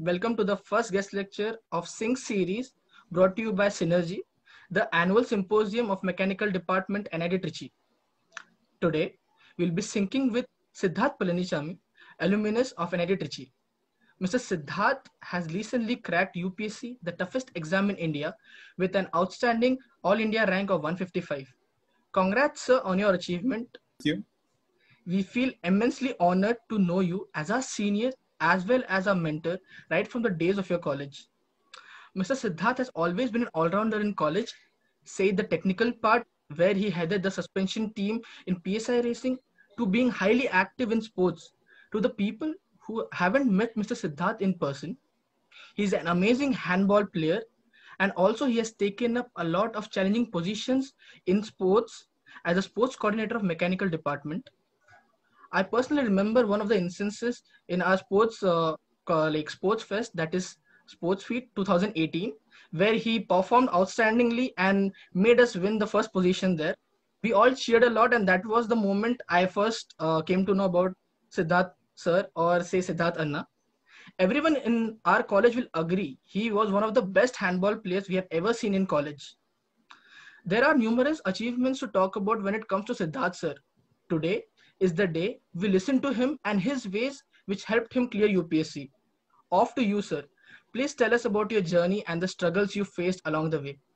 welcome to the first guest lecture of Sync series brought to you by Synergy, the annual symposium of Mechanical Department NIT Trichy. Today, we'll be syncing with Siddharth Palanichami, alumnus of NIT Trichy. Mr. Siddharth has recently cracked UPSC, the toughest exam in India, with an outstanding All India rank of 155. Congrats, sir, on your achievement. Thank you. We feel immensely honored to know you as our senior as well as our mentor right from the days of your college. Mr. Siddharth has always been an all-rounder in college, say the technical part where he headed the suspension team in PSI racing, to being highly active in sports. To the people who haven't met Mr. Siddharth in person, he's an amazing handball player, and also he has taken up a lot of challenging positions in sports as a sports coordinator of mechanical department. I personally remember one of the instances in our sports sports fest, that is Sports Feet 2018, where he performed outstandingly and made us win the first position there. We all cheered a lot, and that was the moment I first came to know about Siddharth sir, or say Siddharth Anna. Everyone in our college will agree he was one of the best handball players we have ever seen in college. There are numerous achievements to talk about when it comes to Siddharth sir. Today is the day we listen to him and his ways which helped him clear UPSC. Off to you, sir. Please tell us about your journey and the struggles you faced along the way.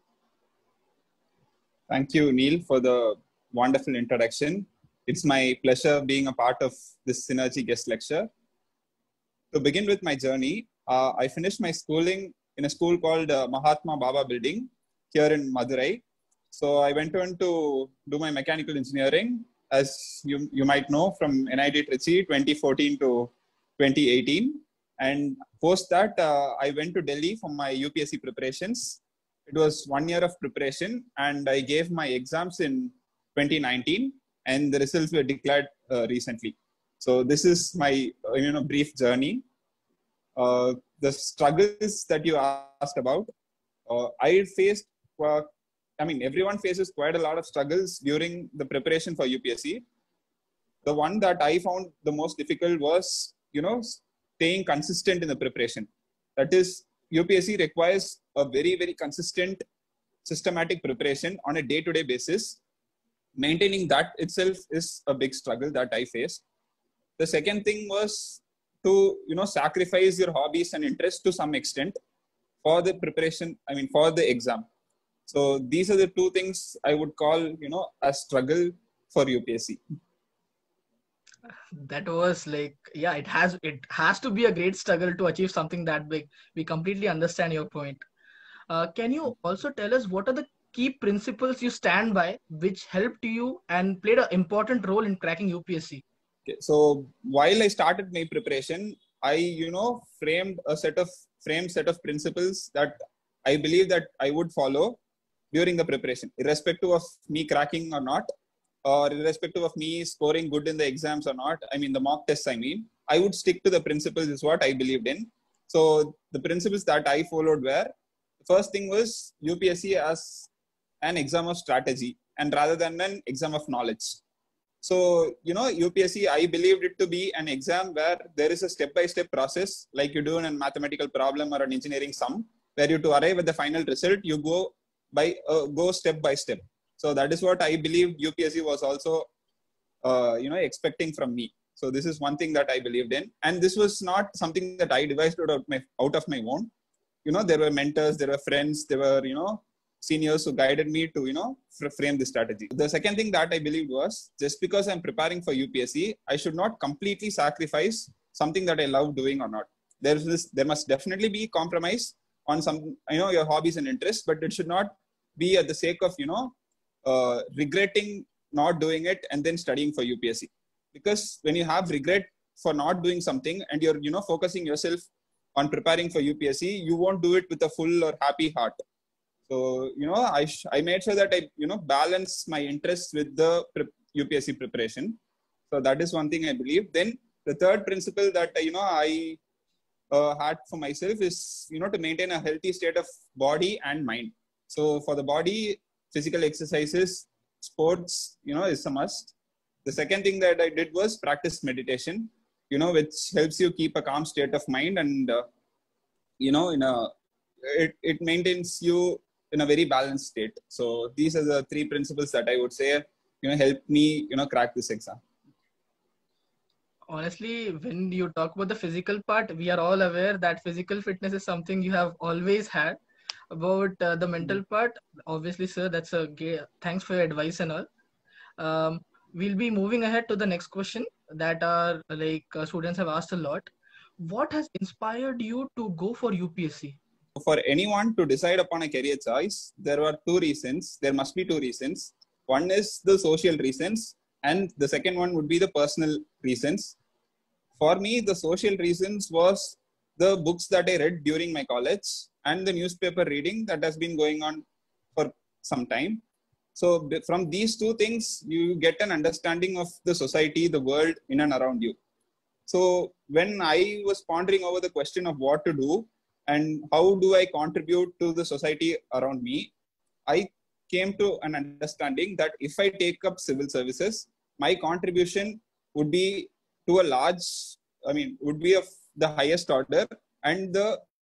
Thank you, Neil, for the wonderful introduction. It's my pleasure being a part of this Synergy guest lecture. To begin with my journey, I finished my schooling in a school called Mahatma Baba Building here in Madurai. So I went on to do my mechanical engineering, as you might know, from NIT Trichy 2014 to 2018. And post that, I went to Delhi for my UPSC preparations. It was 1 year of preparation, and I gave my exams in 2019, and the results were declared recently. So this is my brief journey. The struggles that you asked about, I faced. Everyone faces quite a lot of struggles during the preparation for UPSC. The one that I found the most difficult was, staying consistent in the preparation. That is, UPSC requires a very, very consistent, systematic preparation on a day-to-day basis. Maintaining that itself is a big struggle that I faced. The second thing was to, sacrifice your hobbies and interests to some extent for the preparation, for the exam. So these are the two things I would call, a struggle for UPSC. That was it has to be a great struggle to achieve something that big. We completely understand your point. Can you also tell us what are the key principles you stand by which helped you and played an important role in cracking UPSC? Okay, so while I started my preparation, I, framed a set of principles that I believe that I would follow during the preparation, irrespective of me cracking or not, or irrespective of me scoring good in the exams or not. The mock tests, I would stick to the principles is what I believed in. So the principles that I followed were, the first thing was UPSC as an exam of strategy and rather than an exam of knowledge. So, UPSC, I believed it to be an exam where there is a step-by-step process, like you do in a mathematical problem or an engineering sum, where you to arrive at the final result, you go step by step. So that is what I believed UPSC was also, expecting from me. So this is one thing that I believed in. And this was not something that I devised out of my own. There were mentors, there were friends, there were, seniors who guided me to, frame this strategy. The second thing that I believed was, just because I'm preparing for UPSC, I should not completely sacrifice something that I love doing or not. There must definitely be compromise on some, your hobbies and interests, but it should not be at the sake of, regretting not doing it and then studying for UPSC. Because when you have regret for not doing something and you're, focusing yourself on preparing for UPSC, you won't do it with a full or happy heart. So, I made sure that I, balance my interests with the UPSC preparation. So that is one thing I believe. Then the third principle that, I had for myself is, to maintain a healthy state of body and mind. So for the body, physical exercises, sports, is a must. The second thing that I did was practice meditation, which helps you keep a calm state of mind and in a, it maintains you in a very balanced state. So these are the three principles that I would say, help me, crack this exam. Honestly, when you talk about the physical part, we are all aware that physical fitness is something you have always had. About the mental part, obviously, sir, that's a thanks for your advice and all. We'll be moving ahead to the next question that our students have asked a lot. What has inspired you to go for UPSC? For anyone to decide upon a career choice, there were two reasons. There must be two reasons. One is the social reasons, and the second one would be the personal reasons. For me, the social reasons was the books that I read during my college and the newspaper reading that has been going on for some time. So from these two things, you get an understanding of the society, the world in and around you. So when I was pondering over the question of what to do and how do I contribute to the society around me, I came to an understanding that if I take up civil services, my contribution would be to a large, would be of the highest order, and the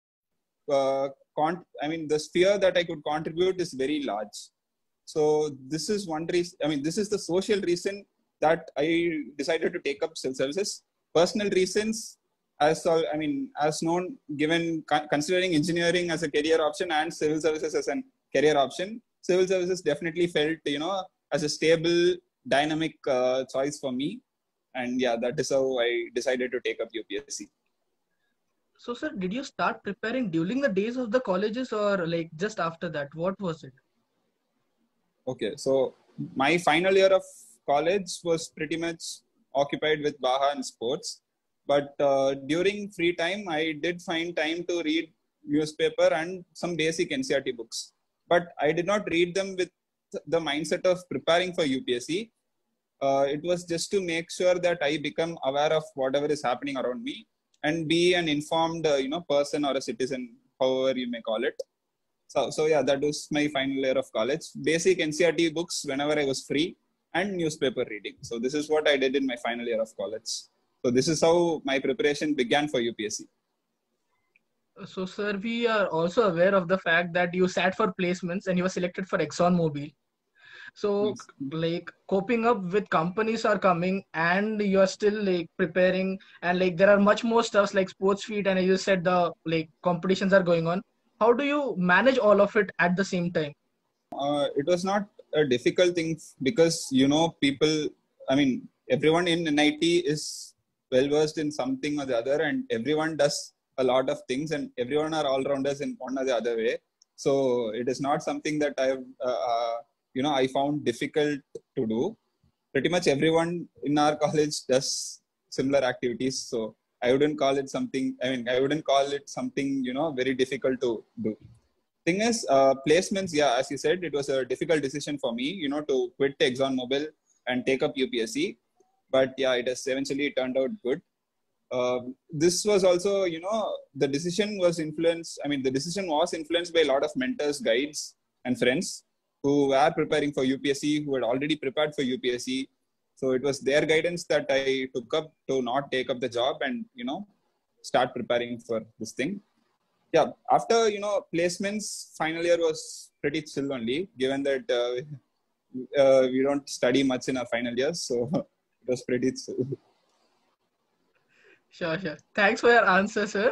the sphere that I could contribute is very large. So this is one reason. This is the social reason that I decided to take up civil services. Personal reasons, as known, given considering engineering as a career option and civil services as a career option, civil services definitely felt, as a stable, dynamic choice for me. And yeah, that is how I decided to take up UPSC. So, sir, did you start preparing during the days of the colleges or just after that? What was it? Okay, so my final year of college was pretty much occupied with Baha and sports. But during free time, I did find time to read newspaper and some basic NCERT books. But I did not read them with the mindset of preparing for UPSC. It was just to make sure that I become aware of whatever is happening around me and be an informed, person or a citizen, however you may call it. So yeah, that was my final year of college. Basic NCERT books whenever I was free and newspaper reading. So this is what I did in my final year of college. So this is how my preparation began for UPSC. So, sir, we are also aware of the fact that you sat for placements and you were selected for ExxonMobil. So, yes. Coping up with companies are coming and you are still preparing, and there are much more stuffs like sports feet, and as you said, the competitions are going on. How do you manage all of it at the same time? It was not a difficult thing because, people, everyone in NIT is well versed in something or the other, and everyone does a lot of things, and everyone are all rounders in one or the other way. So it is not something that I found difficult to do. Pretty much everyone in our college does similar activities. So I wouldn't call it something, very difficult to do. Thing is, placements, yeah, as you said, it was a difficult decision for me, to quit ExxonMobil and take up UPSC. But yeah, it has eventually turned out good. This was also, the decision was influenced by a lot of mentors, guides, and friends who were preparing for UPSC, who had already prepared for UPSC. So it was their guidance that I took up to not take up the job and, start preparing for this thing. Yeah, after, placements, final year was pretty chill only, given that we don't study much in our final years. So it was pretty chill. Sure. Thanks for your answer, sir.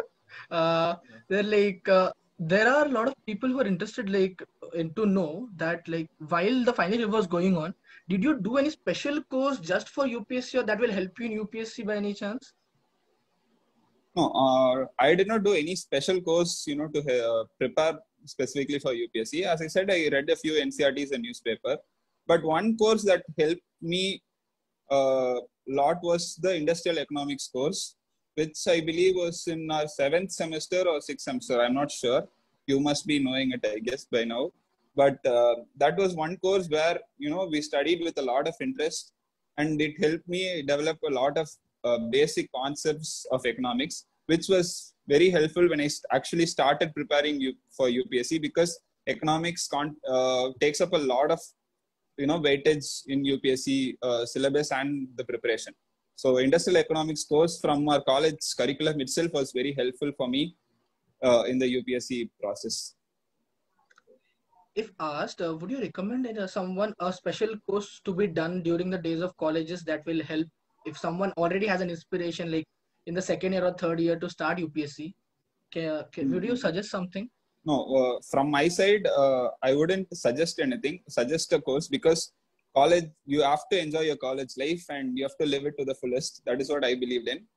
There are a lot of people who are interested in to know that while the final year was going on, did you do any special course just for UPSC or that will help you in UPSC by any chance? No, I did not do any special course, to prepare specifically for UPSC. As I said, I read a few NCERTs and newspaper, but one course that helped me a lot was the industrial economics course, which I believe was in our 7th semester or 6th semester. I'm not sure. You must be knowing it, I guess, by now. But that was one course where, we studied with a lot of interest, and it helped me develop a lot of basic concepts of economics, which was very helpful when I actually started preparing for UPSC, because economics takes up a lot of, weightage in UPSC syllabus and the preparation. So industrial economics course from our college curriculum itself was very helpful for me in the UPSC process. If asked, would you recommend someone a special course to be done during the days of colleges that will help if someone already has an inspiration, like in the second year or third year to start UPSC? Would you suggest something? No, from my side, I wouldn't suggest a course, because college, you have to enjoy your college life and you have to live it to the fullest. That is what I believed in.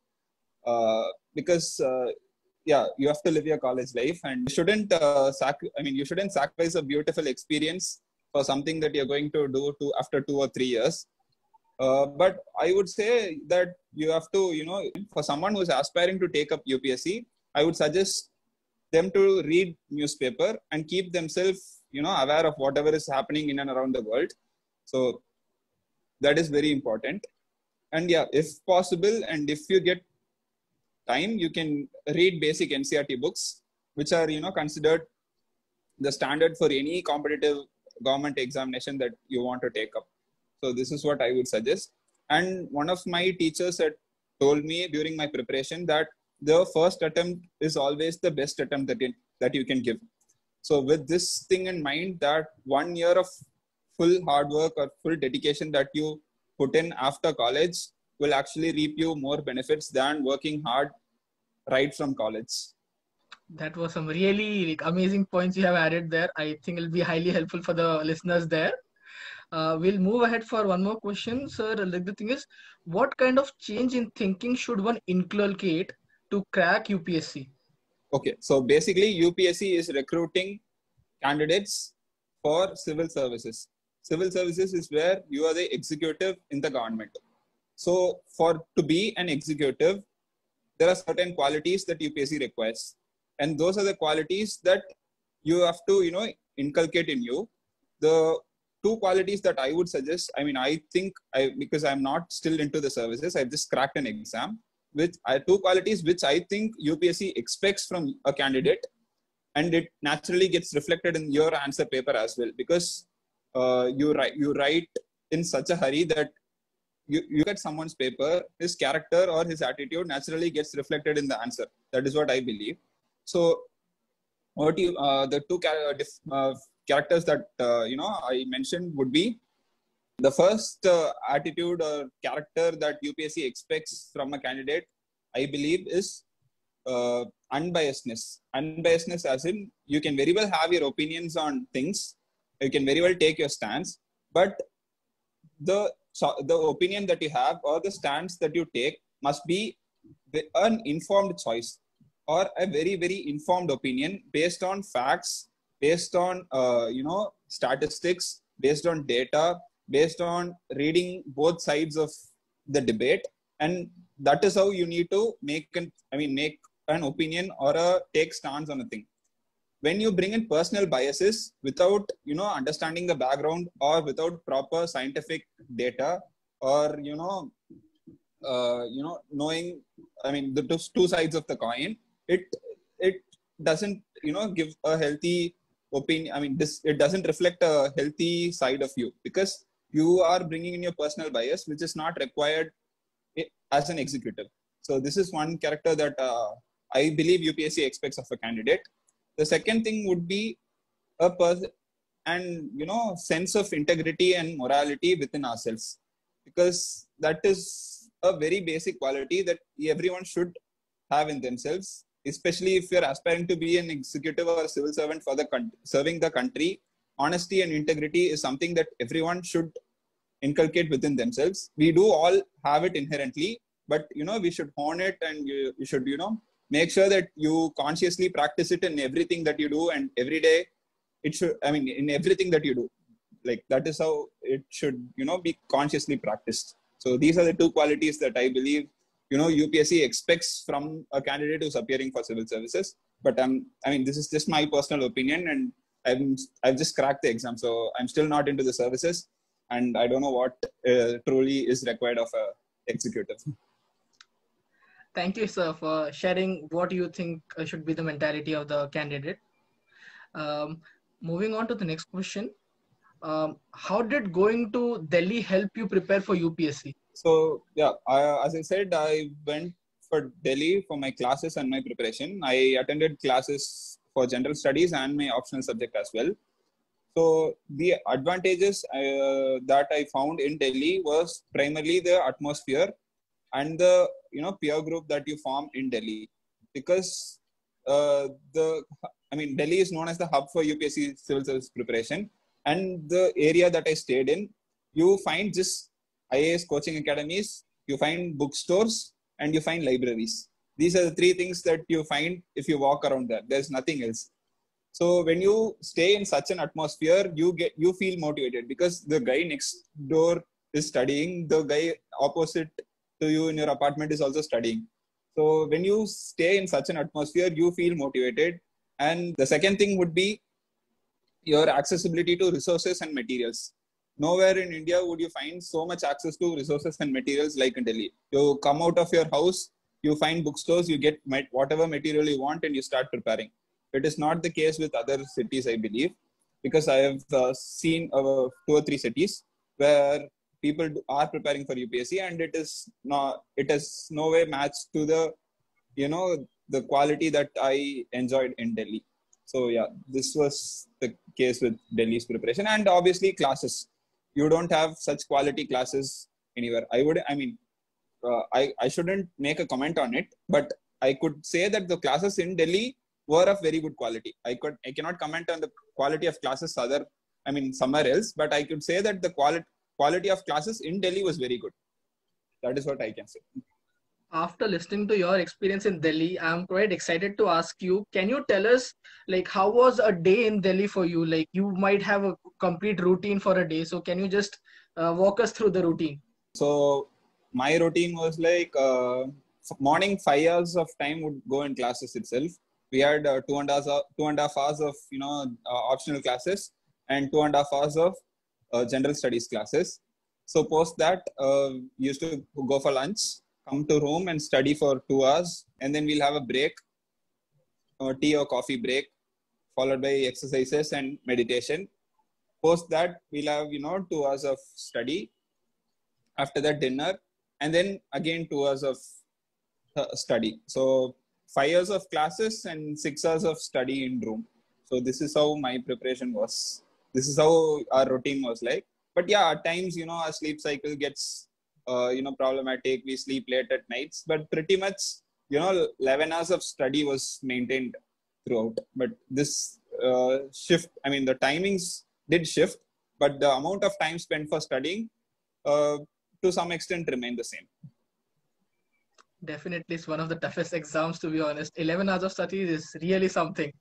Because yeah, you have to live your college life, and you shouldn't you shouldn't sacrifice a beautiful experience for something that you're going to do after 2 or 3 years. But I would say that you have to, for someone who's aspiring to take up UPSC, I would suggest them to read newspaper and keep themselves, aware of whatever is happening in and around the world. So that is very important. And yeah, if possible, and if you get time, you can read basic NCERT books, which are, considered the standard for any competitive government examination that you want to take up. So this is what I would suggest. And one of my teachers had told me during my preparation that the first attempt is always the best attempt that you can give. So with this thing in mind, that 1 year of full hard work or full dedication that you put in after college will actually reap you more benefits than working hard right from college. That was some really amazing points you have added there. I think it'll be highly helpful for the listeners there. We'll move ahead for one more question, sir. Like, the thing is, what kind of change in thinking should one inculcate to crack UPSC? Okay, so basically UPSC is recruiting candidates for civil services. Civil services is where you are the executive in the government. So to be an executive, there are certain qualities that UPSC requires. And those are the qualities that you have to, inculcate in you. The two qualities that I would suggest, because I'm not still into the services, I've just cracked an exam, with two qualities which I think UPSC expects from a candidate, and it naturally gets reflected in your answer paper as well, because you write in such a hurry that you look at someone's paper, his character or his attitude naturally gets reflected in the answer. That is what I believe. So the two characters that I mentioned would be, the first attitude or character that UPSC expects from a candidate, I believe, is unbiasedness. Unbiasedness as in, you can very well have your opinions on things, you can very well take your stance, but the opinion that you have or the stance that you take must be an informed choice, or a very, very informed opinion based on facts, based on statistics, based on data, based on reading both sides of the debate. And that is how you need to make an opinion or take stance on a thing. When you bring in personal biases without understanding the background, or without proper scientific data, or knowing the two sides of the coin, it doesn't give a healthy opinion. It doesn't reflect a healthy side of you, because you are bringing in your personal bias, which is not required as an executive. So this is one character that I believe UPSC expects of a candidate. The second thing would be a person and sense of integrity and morality within ourselves, because that is a very basic quality that everyone should have in themselves, especially if you're aspiring to be an executive or a civil servant for serving the country. Honesty and integrity is something that everyone should inculcate within themselves. We do all have it inherently, but we should hone it, and you should make sure that you consciously practice it in everything that you do, and every day it should, in everything that you do, like that is how it should be consciously practiced. So these are the two qualities that I believe UPSC expects from a candidate who's appearing for civil services. But this is just my personal opinion, and I've just cracked the exam, so I'm still not into the services, and I don't know what truly is required of a executive. Thank you, sir, for sharing what you think should be the mentality of the candidate. Moving on to the next question. How did going to Delhi help you prepare for UPSC? So yeah, as I said, I went for Delhi for my classes and my preparation. I attended classes for general studies and my optional subject as well. So the advantages that I found in Delhi was primarily the atmosphere and the peer group that you form in Delhi, because Delhi is known as the hub for UPSC civil service preparation, and the area that I stayed in, you find just IAS coaching academies, you find bookstores, and you find libraries. These are the three things that you find if you walk around there. There's nothing else. So when you stay in such an atmosphere, you feel motivated because the guy next door is studying, the guy opposite to you in your apartment is also studying. So when you stay in such an atmosphere, you feel motivated. And the second thing would be your accessibility to resources and materials. Nowhere in India would you find so much access to resources and materials like in Delhi. You come out of your house, you find bookstores, you get whatever material you want and you start preparing. It is not the case with other cities, I believe, because I have seen 2 or 3 cities where people are preparing for UPSC, and it is no way matched to the quality that I enjoyed in Delhi. So yeah, this was the case with Delhi's preparation, and obviously classes. You don't have such quality classes anywhere. I shouldn't make a comment on it, but I could say that the classes in Delhi were of very good quality. I cannot comment on the quality of classes somewhere else, but I could say that the quality of classes in Delhi was very good. That is what I can say. After listening to your experience in Delhi, I'm quite excited to ask you, can you tell us, like, how was a day in Delhi for you? Like, you might have a complete routine for a day. So can you just walk us through the routine? So my routine was like morning 5 hours of time would go in classes itself. We had 2.5 hours of optional classes and 2.5 hours of general studies classes. So post that, we used to go for lunch, come to room and study for 2 hours, and then we'll have a break, tea or coffee break, followed by exercises and meditation. Post that, we'll have 2 hours of study. After that, dinner, and then again 2 hours of study. So 5 hours of classes and 6 hours of study in room. So this is how my preparation was. This is how our routine was like. But yeah, at times, our sleep cycle gets, problematic. We sleep late at nights, but pretty much, 11 hours of study was maintained throughout. But this the timings did shift, but the amount of time spent for studying, to some extent remained the same. Definitely, it's one of the toughest exams, to be honest. 11 hours of study is really something.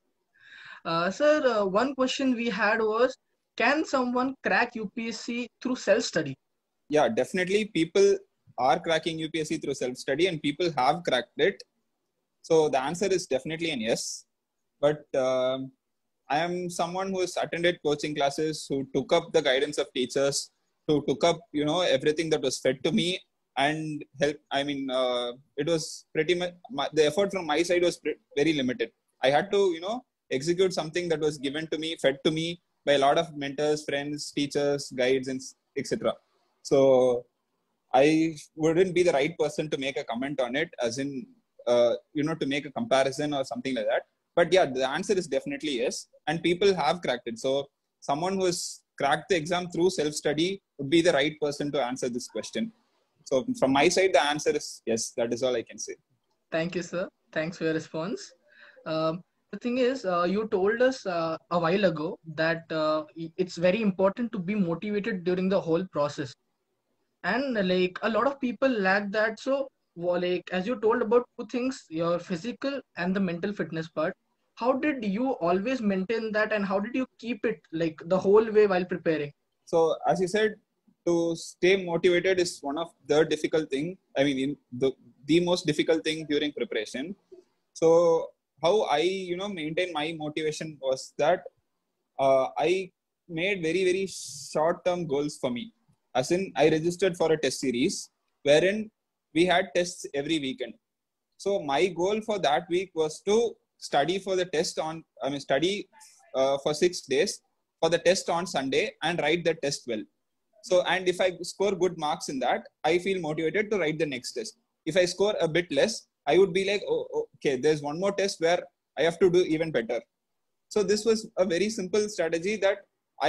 Sir, one question we had was, can someone crack UPSC through self-study? Yeah, definitely. People are cracking UPSC through self-study, and people have cracked it. So the answer is definitely an yes. But I am someone who has attended coaching classes, who took up the guidance of teachers, who took up, everything that was fed to me and help. It was pretty much, the effort from my side was very limited. I had to, execute something that was given to me, fed to me by a lot of mentors, friends, teachers, guides, and etc. So I wouldn't be the right person to make a comment on it, as in, to make a comparison or something like that. But yeah, the answer is definitely yes. And people have cracked it. So someone who has cracked the exam through self-study would be the right person to answer this question. So from my side, the answer is yes. That is all I can say. Thank you, sir. Thanks for your response. The thing is, you told us a while ago that it's very important to be motivated during the whole process. And like a lot of people lack that. So, like as you told about 2 things, your physical and the mental fitness part, how did you always maintain that, and how did you keep it like the whole way while preparing? So as you said, to stay motivated is one of the difficult thing. The most difficult thing during preparation. So how I, maintain my motivation was that I made very, very short-term goals for me. As in, I registered for a test series wherein we had tests every weekend. So my goal for that week was to study for the test for 6 days for the test on Sunday and write the test well. So, and if I score good marks in that, I feel motivated to write the next test. If I score a bit less, I would be like, okay, there's one more test where I have to do even better. So this was a very simple strategy that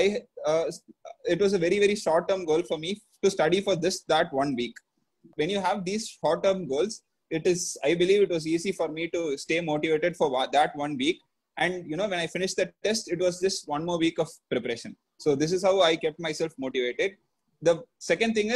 it was a very, very short term goal for me to study for that 1 week. When you have these short term goals, I believe it was easy for me to stay motivated for that 1 week. And, when I finished the test, it was just one more week of preparation. So this is how I kept myself motivated. The second thing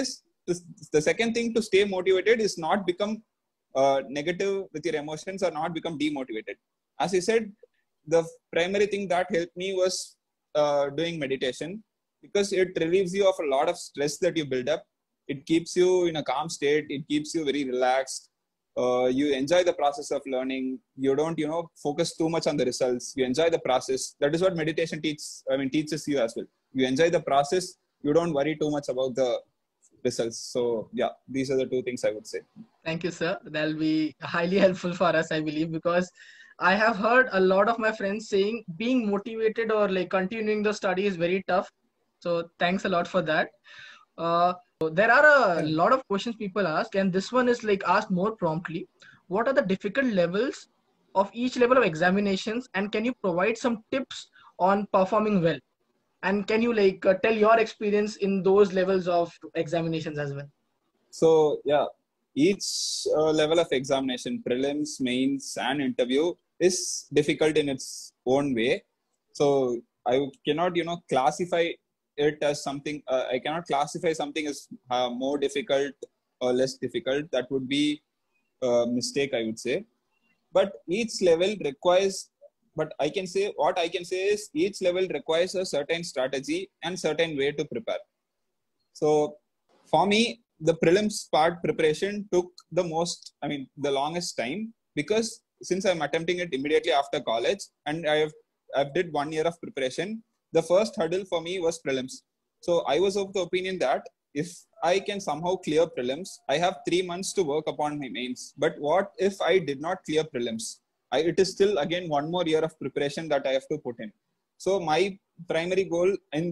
to stay motivated is not become negative with your emotions or not become demotivated. As I said, the primary thing that helped me was doing meditation, because it relieves you of a lot of stress that you build up. It keeps you in a calm state. It keeps you very relaxed. You enjoy the process of learning. You don't, focus too much on the results. You enjoy the process. That is what meditation teaches you as well. You enjoy the process. You don't worry too much about the results. So yeah, these are the two things I would say. Thank you, sir. That'll be highly helpful for us, I believe, because I have heard a lot of my friends saying being motivated or like continuing the study is very tough. So thanks a lot for that. There are a lot of questions people ask, and this one is like asked more promptly. What are the difficult levels of each level of examinations, and can you provide some tips on performing well? And can you tell your experience in those levels of examinations as well? So yeah, each level of examination, prelims, mains, and interview, is difficult in its own way. So I cannot, classify it as something. I cannot classify something as more difficult or less difficult. That would be a mistake, I would say. But each level requires. But what I can say is each level requires a certain strategy and certain way to prepare. So for me, the prelims part preparation took the longest time, because since I'm attempting it immediately after college and I've did 1 year of preparation, the first hurdle for me was prelims. So I was of the opinion that if I can somehow clear prelims, I have 3 months to work upon my mains. But what if I did not clear prelims? It is still again 1 more year of preparation that I have to put in. So my primary goal in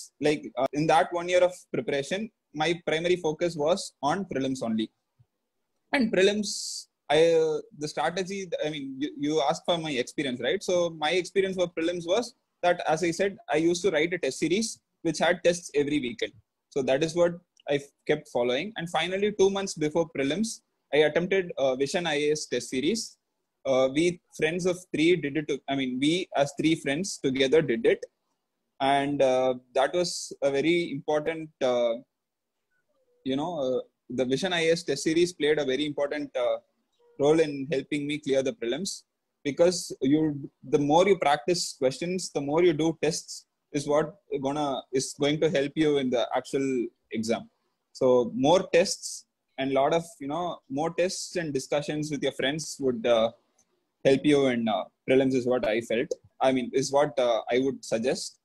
in that 1 year of preparation, my primary focus was on prelims only. And prelims, the strategy, you asked for my experience, right? So my experience for prelims was that, as I said, I used to write a test series which had tests every weekend. So that is what I kept following. And finally, 2 months before prelims, I attempted Vision IAS test series. We friends of three did it. We as 3 friends together did it. And that was a very important, the Vision IAS test series played a very important role in helping me clear the prelims, because the more you practice questions, the more you do tests is going to help you in the actual exam. So more tests and lot of, more tests and discussions with your friends would help you in prelims is what I felt. Is what I would suggest.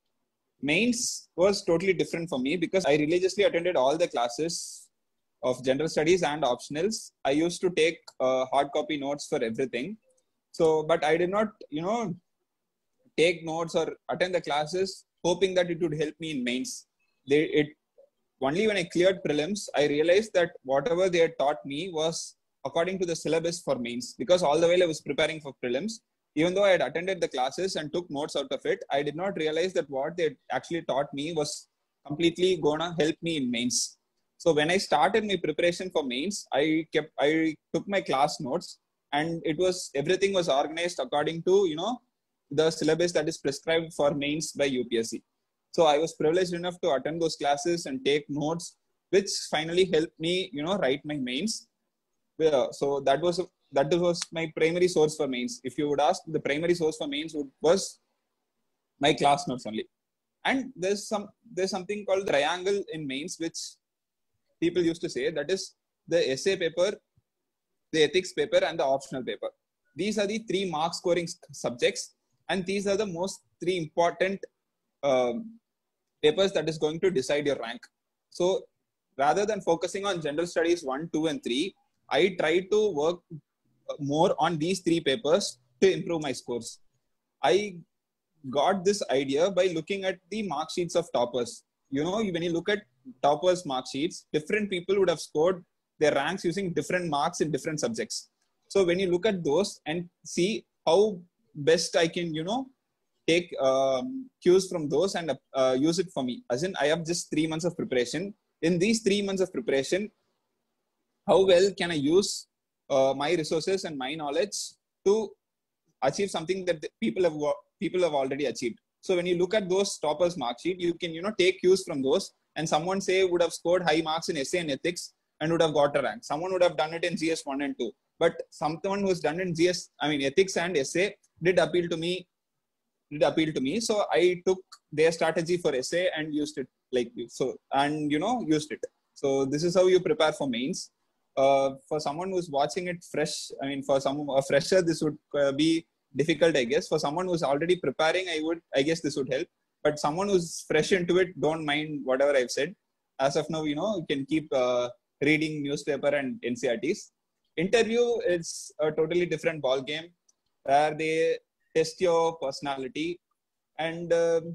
Mains was totally different for me, because I religiously attended all the classes of general studies and optionals. I used to take hard copy notes for everything. So, but I did not, take notes or attend the classes hoping that it would help me in mains. Only when I cleared prelims, I realized that whatever they had taught me was according to the syllabus for mains, because all the while I was preparing for prelims, even though I had attended the classes and took notes out of it, I did not realize that what they actually taught me was completely going to help me in mains. So when I started my preparation for mains, I took my class notes, and everything was organized according to, the syllabus that is prescribed for mains by UPSC. So I was privileged enough to attend those classes and take notes, which finally helped me, write my mains. So that was my primary source for mains. If you would ask, the primary source for mains was my class notes only. And there's something called the triangle in mains, which people used to say, that is the essay paper, the ethics paper, and the optional paper. These are the 3 mark scoring subjects, and these are the most 3 important papers that is going to decide your rank. So rather than focusing on general studies 1, 2, and 3, I try to work more on these 3 papers to improve my scores. I got this idea by looking at the mark sheets of toppers. When you look at toppers' mark sheets, different people would have scored their ranks using different marks in different subjects. So when you look at those and see how best I can, take cues from those and use it for me. As in, I have just 3 months of preparation. In these 3 months of preparation, how well can I use my resources and my knowledge to achieve something that the people have already achieved. So when you look at those toppers mark sheet, you can take cues from those. And someone say would have scored high marks in essay and ethics and would have got a rank. Someone would have done it in GS 1 and 2. But someone who's done in ethics and essay did appeal to me. So I took their strategy for essay and used it used it. So this is how you prepare for mains. For someone who's watching it fresh, for a fresher, this would be difficult, I guess. For someone who's already preparing, I guess this would help. But someone who's fresh into it, don't mind whatever I've said. As of now, you can keep reading newspaper and NCRTs. Interview is a totally different ball game where they test your personality, and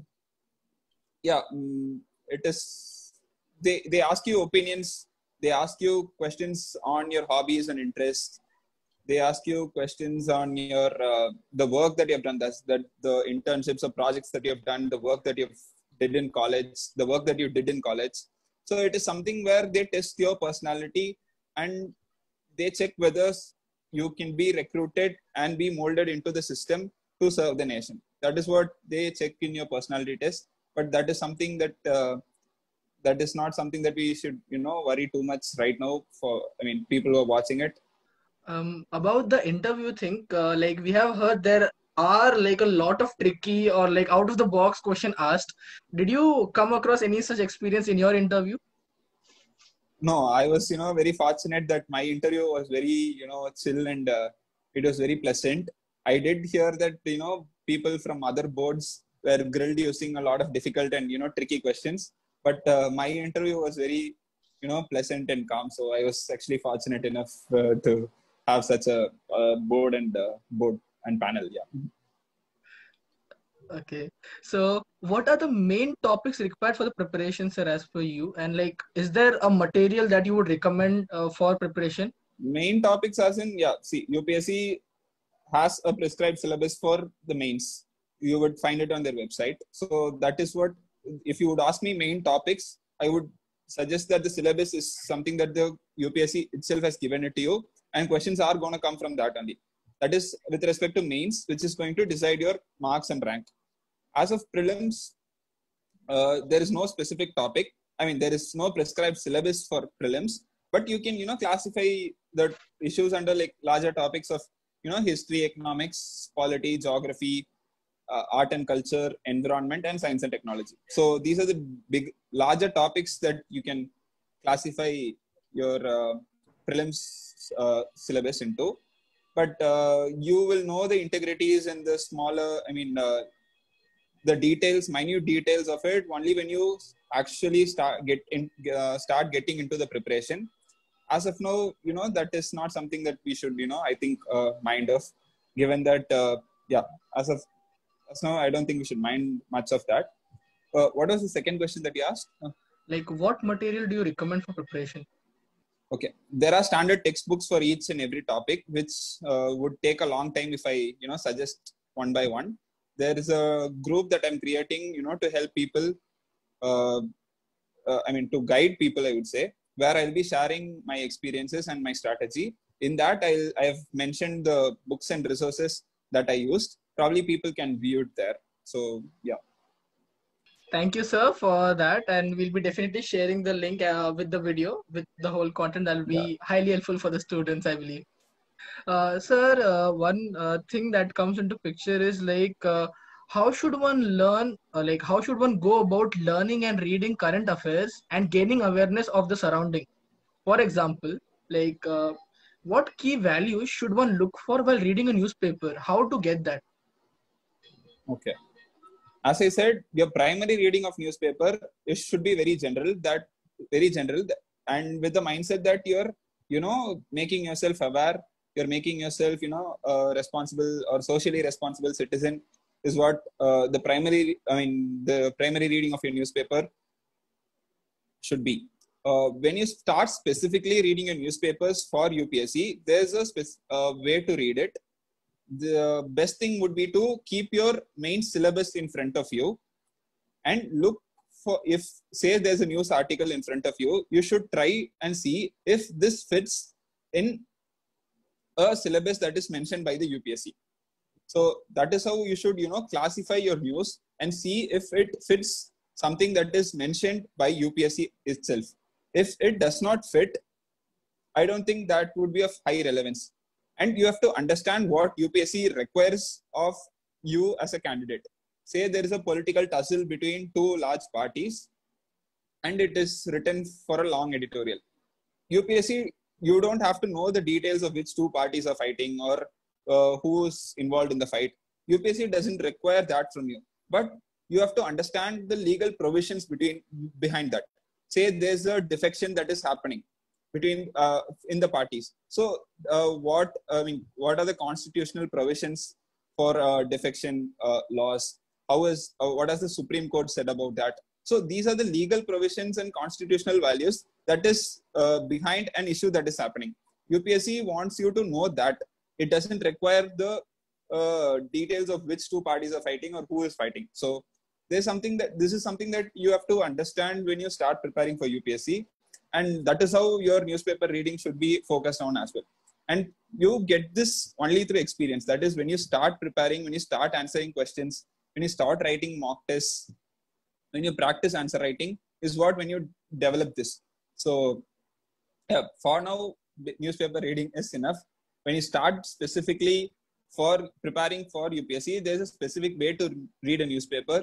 it is they ask you opinions. They ask you questions on your hobbies and interests. They ask you questions on your the work that you have done. That the internships or projects that you have done, the work that you did in college, the work that you did in college. So it is something where they test your personality and they check whether you can be recruited and be molded into the system to serve the nation. That is what they check in your personality test. But that is something that that is not something that we should worry too much right now. People who are watching it. About the interview thing, like we have heard there are like a lot of tricky or like out of the box question asked. Did you come across any such experience in your interview? No, I was very fortunate that my interview was very chill and it was very pleasant. I did hear that people from other boards were grilled using a lot of difficult and tricky questions, but my interview was very pleasant and calm. So I was actually fortunate enough to have such a board and panel. Yeah. Okay. So what are the main topics required for the preparation, sir, as per you? And like, is there a material that you would recommend for preparation? Main topics as in, see, UPSC has a prescribed syllabus for the mains. You would find it on their website. So that is what, if you would ask me main topics, I would suggest that the syllabus is something that the UPSC itself has given it to you, and questions are going to come from that only. That is with respect to mains, which is going to decide your marks and rank. As of prelims, there is no specific topic. There is no prescribed syllabus for prelims, but you can, classify the issues under like larger topics of, history, economics, polity, geography, art and culture, environment, and science and technology. So these are the larger topics that you can classify your prelims syllabus into. But you will know the integrities and the smaller, the details, minute details of it only when you actually start getting into the preparation. As of now, that is not something that we should, I think, mind of, given that, as of now, I don't think we should mind much of that. What was the second question that you asked? Like, what material do you recommend for preparation? Okay, there are standard textbooks for each and every topic, which would take a long time if I, suggest one by one. There is a group that I'm creating, to help people, to guide people, I would say, where I'll be sharing my experiences and my strategy. In that, I have mentioned the books and resources that I used. Probably people can view it there. So, yeah. Thank you, sir, for that. And we'll be definitely sharing the link with the video, with the whole content. That will be highly helpful for the students, I believe. Sir, one thing that comes into picture is like, how should one learn, how should one go about learning and reading current affairs and gaining awareness of the surrounding? For example, what key values should one look for while reading a newspaper? How to get that? Okay. As I said, your primary reading of newspaper should be very general, and with the mindset that you're, making yourself aware, you're making yourself, a responsible or socially responsible citizen is what the primary reading of your newspaper should be. when you start specifically reading your newspapers for UPSC, there's a way to read it. The best thing would be to keep your main syllabus in front of you and look for, if say there's a news article in front of you, you should try and see if this fits in a syllabus that is mentioned by the UPSC. So that is how you should, classify your news and see if it fits something that is mentioned by UPSC itself. If it does not fit, I don't think that would be of high relevance. And you have to understand what UPSC requires of you as a candidate. Say there is a political tussle between two large parties and it is written for a long editorial. UPSC, you don't have to know the details of which two parties are fighting or who's involved in the fight. UPSC doesn't require that from you, but you have to understand the legal provisions behind that. Say there's a defection that is happening between in the parties. So what are the constitutional provisions for defection laws? What has the Supreme Court said about that? So these are the legal provisions and constitutional values that is behind an issue that is happening. UPSC wants you to know that. It doesn't require the details of which two parties are fighting or who is fighting. So this is something that you have to understand when you start preparing for UPSC, and that is how your newspaper reading should be focused on as well. And you get this only through experience. That is, when you start preparing, when you start answering questions, when you start writing mock tests, when you practice answer writing, is when you develop this. So yeah, for now, newspaper reading is enough. When you start specifically for preparing for UPSC, there's a specific way to read a newspaper.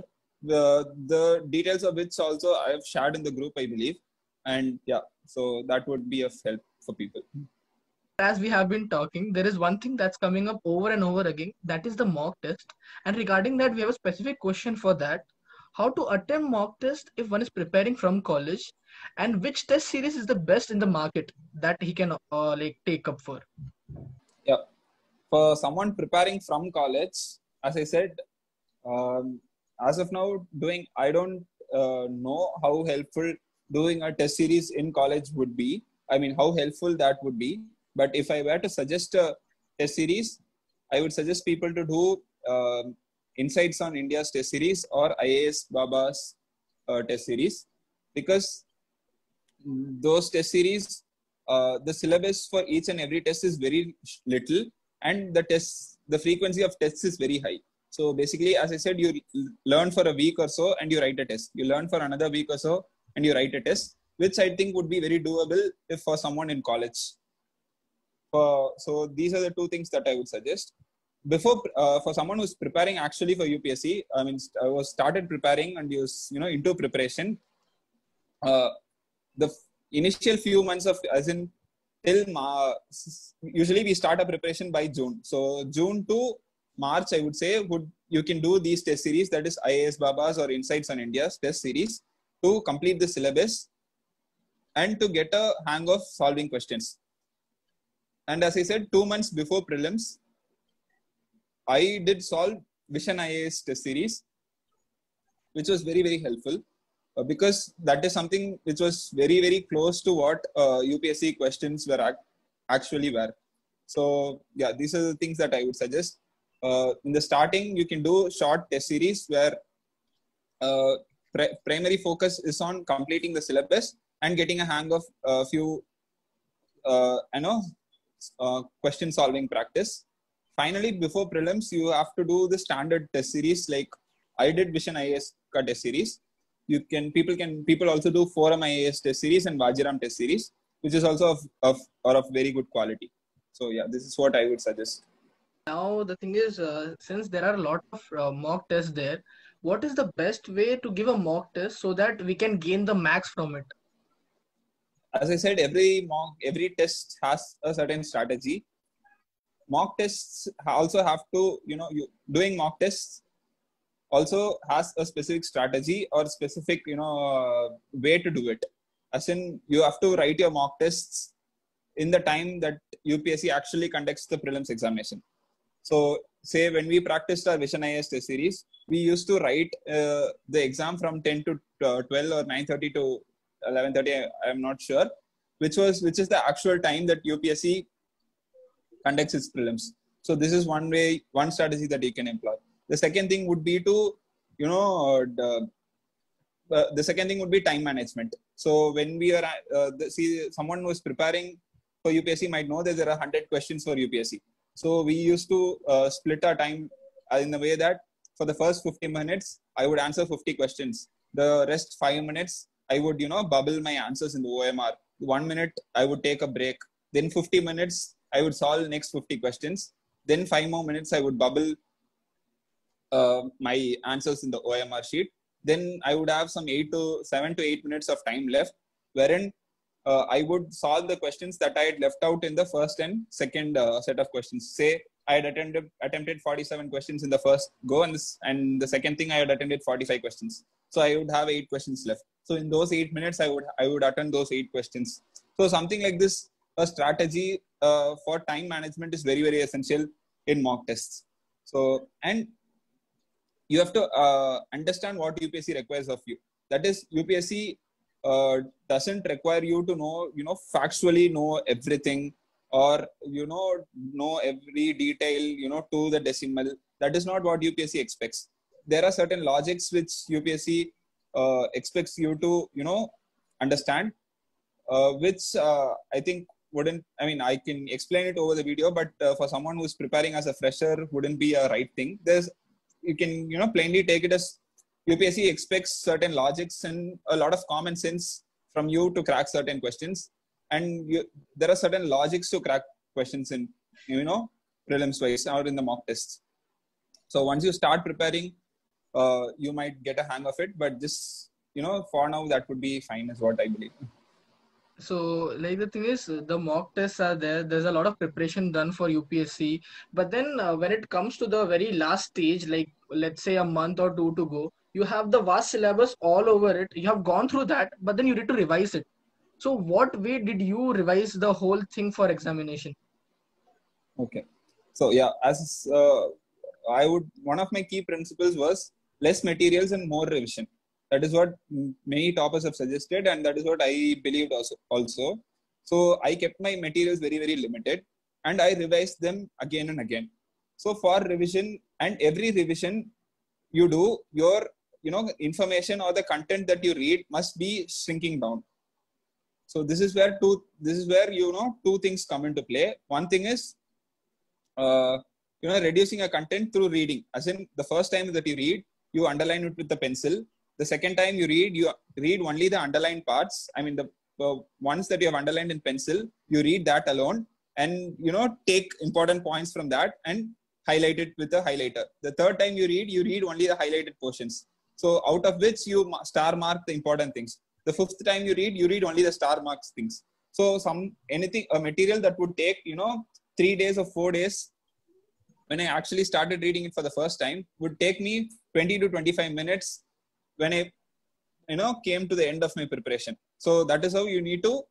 The details of which also I have shared in the group, I believe. And yeah, so that would be of help for people. As we have been talking, there is one thing that's coming up over and over again, that is the mock test. And regarding that, we have a specific question for that. How to attempt mock test if one is preparing from college, and which test series is the best in the market that he can take up for? Yeah, for someone preparing from college, as I said, as of now, I don't know how helpful doing a test series in college would be. I mean, how helpful that would be. But if I were to suggest a test series, I would suggest people to do Insights on India's test series or IAS Baba's test series, because those test series, the syllabus for each and every test is very little, and the frequency of tests is very high. So basically, as I said, you learn for a week or so and you write a test. You learn for another week or so and you write a test, which I think would be very doable for someone in college. So these are the two things that I would suggest. Before, for someone who's preparing actually for UPSC, I was started preparing and was into preparation. The initial few months usually we start a preparation by June. So June to March, I would say, you can do these test series, that is IAS Baba's or Insights on India's test series, to complete the syllabus and to get a hang of solving questions. And as I said, 2 months before prelims, I did solve Vision IAS test series, which was very, very helpful because that is something which was very, very close to what UPSC questions actually were. So yeah, these are the things that I would suggest. In the starting, you can do short test series where primary focus is on completing the syllabus and getting a hang of a few, question solving practice. Finally, before prelims, you have to do the standard test series. Like I did Vision IAS test series. People also do Forum IAS test series and Vajiram test series, which is also of very good quality. So yeah, this is what I would suggest. Now the thing is, since there are a lot of mock tests there, what is the best way to give a mock test so that we can gain the max from it? As I said, every test has a certain strategy. Mock tests also have to, doing mock tests also has a specific strategy or specific, way to do it. As in, you have to write your mock tests in the time that UPSC actually conducts the prelims examination. So say when we practiced our Vision IAS test series, we used to write the exam from 10 to 12 or 9:30 to 11:30. I'm not sure, which is the actual time that UPSC conducts its prelims. So this is one strategy that you can employ. The second thing would be to, you know, the second thing would be time management. So when we are, someone who is preparing for UPSC might know that there are 100 questions for UPSC. So we used to split our time in the way that for the first 50 minutes, I would answer 50 questions. The rest 5 minutes, I would, you know, bubble my answers in the OMR. 1 minute, I would take a break. Then 50 minutes, I would solve next 50 questions. Then 5 more minutes, I would bubble my answers in the OMR sheet. Then I would have some 7 to 8 minutes of time left, wherein I would solve the questions that I had left out in the first and second set of questions. Say I had attempted 47 questions in the first go, and the second thing I had attended 45 questions. So I would have 8 questions left. So in those 8 minutes, I would attend those 8 questions. So something like this, a strategy for time management is very, very essential in mock tests. So, and you have to understand what UPSC requires of you. That is, UPSC doesn't require you to know, factually know everything, or, know every detail, to the decimal. That is not what UPSC expects. There are certain logics which UPSC expects you to, understand, which I think I can explain it over the video, but for someone who's preparing as a fresher, wouldn't be a right thing. You can, plainly take it as UPSC expects certain logics and a lot of common sense from you to crack certain questions. And there are certain logics to crack questions in, prelims wise or in the mock tests. So once you start preparing, you might get a hang of it, but this, for now, that would be fine is what I believe. So, like, the thing is, the mock tests are there. There's a lot of preparation done for UPSC. But then when it comes to the very last stage, like, let's say a month or two to go, you have the vast syllabus all over it. You have gone through that, but then you need to revise it. So what way did you revise the whole thing for examination? Okay. So, yeah, as one of my key principles was less materials and more revision. That is what many toppers have suggested, and that is what I believed also. So I kept my materials very, very limited, and I revised them again and again. So for revision, and every revision you do, your information or the content that you read must be shrinking down. So this is where two things come into play. One thing is reducing a content through reading. As in, the first time that you read, you underline it with the pencil. The second time you read only the underlined parts. I mean, the ones that you have underlined in pencil, you read that alone, and take important points from that and highlight it with a highlighter. The third time you read only the highlighted portions. So out of which you star mark the important things. The fifth time you read only the star marks things. So a material that would take 3 days or 4 days, when I actually started reading it for the first time, would take me 20 to 25 minutes when I came to the end of my preparation. So that is how you need to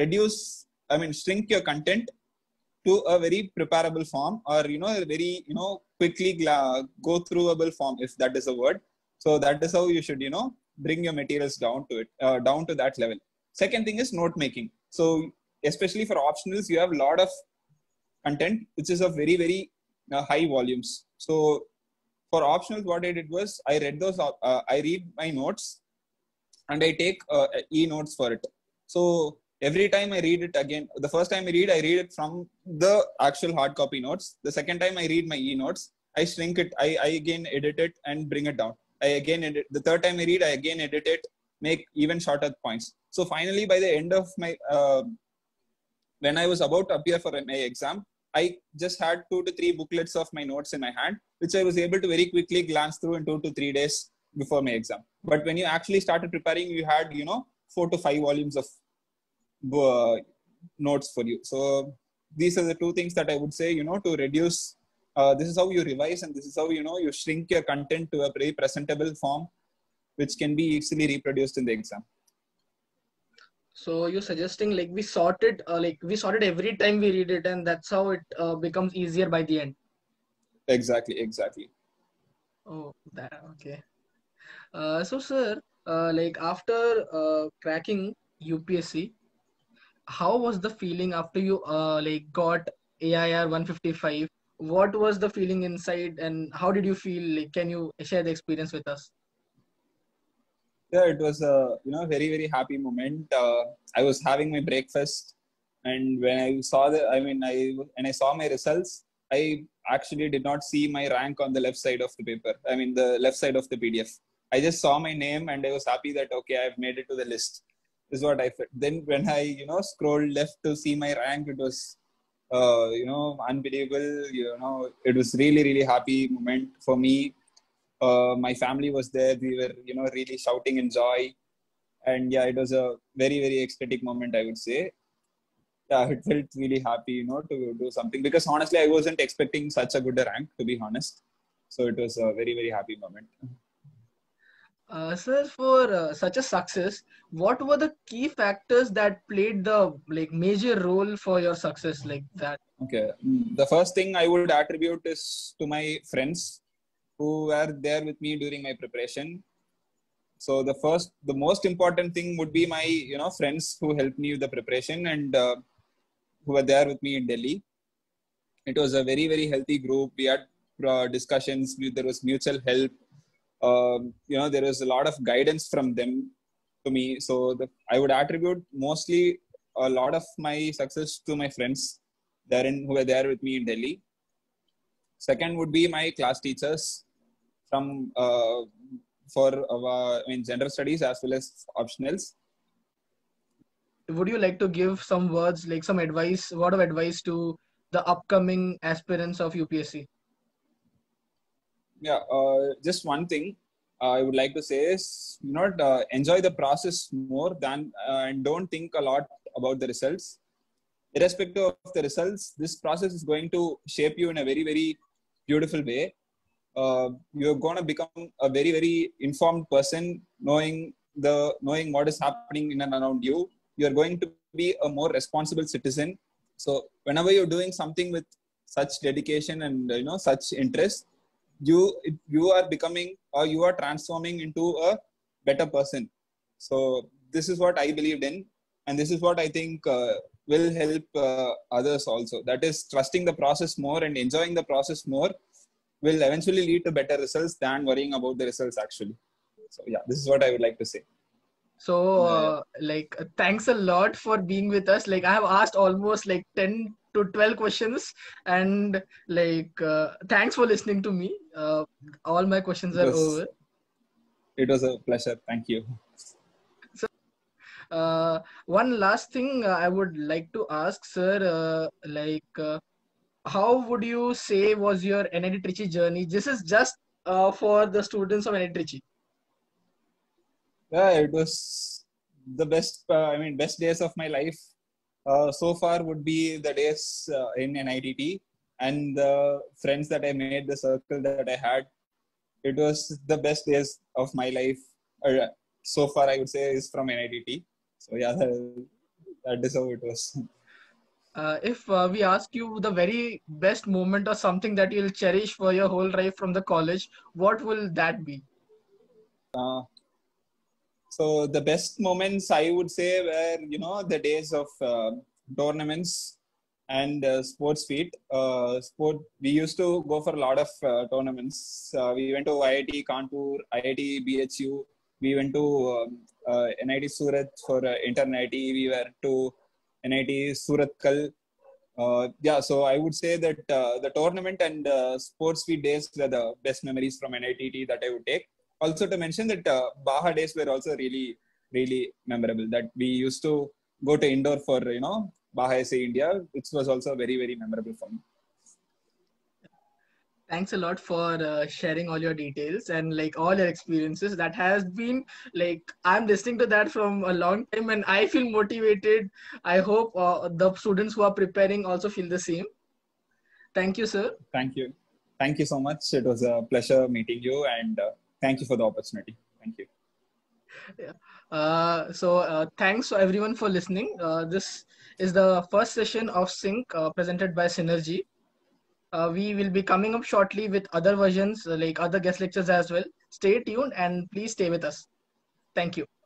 shrink your content to a very preparable form, or a very quickly go throughable form, if that is a word. So that is how you should bring your materials down to that level. Second thing is note making. So especially for optionals, you have a lot of content which is of very, very high volumes. So for optionals, what I did was I read my notes and I take e-notes for it. So every time I read it again, the first time I read it from the actual hard copy notes. The second time I read my e-notes, I shrink it. I again edit it and bring it down. I again edit. The third time I read, I again edit it, make even shorter points. So finally, by the end of my, when I was about to appear for my exam, I just had 2 to 3 booklets of my notes in my hand, which I was able to very quickly glance through in 2 to 3 days before my exam. But when you actually started preparing, you had 4 to 5 volumes of notes for you. So these are the 2 things that I would say to reduce. This is how you revise, and this is how you shrink your content to a very presentable form, which can be easily reproduced in the exam. So you're suggesting like we sort it every time we read it, and that's how it becomes easier by the end. Exactly. Oh, that okay. So sir, like after cracking UPSC. How was the feeling after you like got AIR 155? What was the feeling inside, and how did you feel? Like, can you share the experience with us? Yeah, it was a very very happy moment. I was having my breakfast, and when I saw when I saw my results, I actually did not see my rank on the left side of the paper. I mean the left side of the PDF. I just saw my name, and I was happy that okay, I've made it to the list. Is what I felt. Then when I scrolled left to see my rank, it was unbelievable. It was really really happy moment for me. My family was there. We were, really shouting in joy. And yeah, it was a very, very ecstatic moment, I would say. Yeah, it felt really happy, to do something because honestly, I wasn't expecting such a good rank, to be honest. So it was a very, very happy moment. Sir, for such a success, what were the key factors that played the like major role for your success like that? Okay. The first thing I would attribute is to my friends who were there with me during my preparation. So the most important thing would be my, friends who helped me with the preparation and who were there with me in Delhi. It was a very, very healthy group. We had discussions. There was mutual help. There was a lot of guidance from them to me. So I would attribute mostly a lot of my success to my friends who were there with me in Delhi. Second would be my class teachers from for general studies as well as optionals. Would you like to give some words, like some advice, word of advice to the upcoming aspirants of UPSC? Yeah, just one thing I would like to say is, enjoy the process more than and don't think a lot about the results. Irrespective of the results, this process is going to shape you in a very, very beautiful way. You're going to become a very, very informed person, knowing what is happening in and around you. You're going to be a more responsible citizen. So whenever you're doing something with such dedication and such interest, you are becoming or you are transforming into a better person. So this is what I believed in, and this is what I think will help others also. That is, trusting the process more and enjoying the process more will eventually lead to better results than worrying about the results actually. So yeah, this is what I would like to say. So, thanks a lot for being with us. Like, I have asked almost like 10 to 12 questions, and thanks for listening to me. All my questions are over. It was a pleasure. Thank you. So, one last thing I would like to ask, sir, how would you say was your NIT Trichy journey? This is just for the students of NIT Trichy. Yeah, it was the best. Best days of my life so far would be the days in NITT and the friends that I made, the circle that I had. It was the best days of my life. So far, I would say is from NITT. So yeah, that is how it was. If we ask you the very best moment or something that you'll cherish for your whole life from the college, what will that be? So the best moments I would say were, the days of tournaments and sports feet. We used to go for a lot of tournaments. We went to IIT Kanpur, IIT BHU. We went to NIT Surat for Inter-NIT. We were to NIT Surathkal. So I would say that the tournament and sports feet days were the best memories from NITT that I would take. Also to mention that Baha days were also really, really memorable. That we used to go to Indore for, Baha SA India, which was also very, very memorable for me. Thanks a lot for sharing all your details and all your experiences. That has been I'm listening to that from a long time and I feel motivated. I hope the students who are preparing also feel the same. Thank you, sir. Thank you. Thank you so much. It was a pleasure meeting you and thank you for the opportunity. Thank you. Yeah. Thanks to everyone for listening. This is the first session of Sync presented by Synergy. We will be coming up shortly with other versions, like other guest lectures as well. Stay tuned and please stay with us. Thank you.